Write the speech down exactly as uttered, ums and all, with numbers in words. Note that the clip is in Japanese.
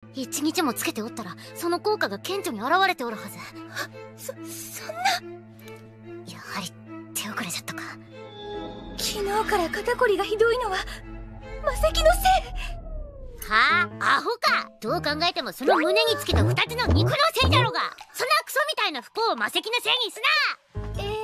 一日もつけておったらその効果が顕著に現れておるはず。 そ、そんな。 やはり手遅れじゃったか。 昨日から肩こりがひどいのは魔石のせい。 はあ、アホか。どう考えてもその胸につけたふたつの肉のせいじゃろが。そんなクソみたいな不幸を魔石のせいにすな。 え